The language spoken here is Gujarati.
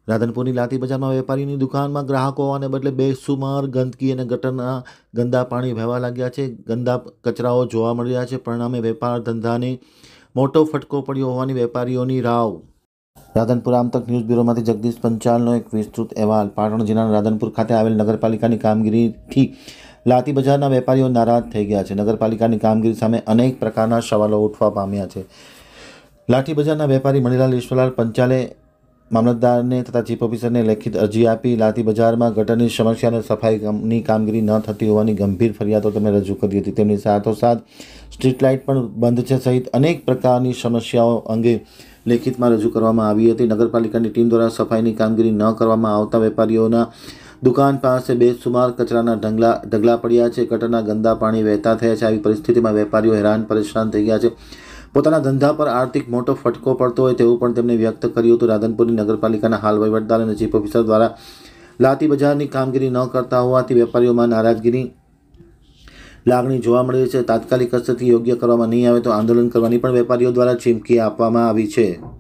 રાધનપુરની લાતી બજારમાં વેપારીની દુકાનમાં ગ્રાહકો આવવાને બદલે બેસુમાર ગંદકી અને ગટરના ગંદા પાણી વહેવા લાગ્યા છે. ગંદા કચરાઓ જોવા મળી રહ્યા છે. પરિણામે વેપાર ધંધાને મોટો ફટકો પડ્યો હોવાની વેપારીઓની રાવ. રાધનપુર આમતક ન્યૂઝ બ્યુરોમાંથી જગદીશ પંચાલનો એક વિસ્તૃત અહેવાલ. પાટણ જિલ્લાના રાધનપુર ખાતે આવેલ નગરપાલિકાની કામગીરીથી લાતી બજારના વેપારીઓ નારાજ થઈ ગયા છે. નગરપાલિકાની કામગીરી સામે અનેક પ્રકારના સવાલો ઉઠવા પામ્યા છે. લાઠી બજારના વેપારી મણિલાલ ઈશ્વરલાલ પંચાલે મામલતદારને તથા ચીફ ઓફિસરને લેખિત અરજી આપી લાતી બજારમાં ગટરની સમસ્યા અને સફાઈની કામગીરી ન થતી હોવાની ગંભીર ફરિયાદો તેમણે રજૂ કરી હતી. તેમની સાથોસાથ સ્ટ્રીટ લાઇટ પણ બંધ છે સહિત અનેક પ્રકારની સમસ્યાઓ અંગે લેખિતમાં રજૂ કરવામાં આવી હતી. નગરપાલિકાની ટીમ દ્વારા સફાઈની કામગીરી ન કરવામાં આવતા વેપારીઓના દુકાન પાસે બેસુમાર કચરાના ઢગલા પડ્યા છે. ગટરના ગંદા પાણી વહેતા થયા છે. આવી પરિસ્થિતિમાં વેપારીઓ હેરાન પરેશાન થઈ ગયા છે. પોતાના ધંધા પર આર્થિક મોટો ફટકો પડતો હોય તેવું પણ તેમણે વ્યક્ત કર્યું હતું. રાધનપુરની નગરપાલિકાના હાલ વહીવટદાર અને ચીફ ઓફિસર દ્વારા લાતી બજારની કામગીરી ન કરતા હોવાથી વેપારીઓમાં નારાજગીની લાગણી જોવા મળી છે. તાત્કાલિક અસરથી યોગ્ય કરવામાં નહીં આવે તો આંદોલન કરવાની પણ વેપારીઓ દ્વારા ચીમકી આપવામાં આવી છે.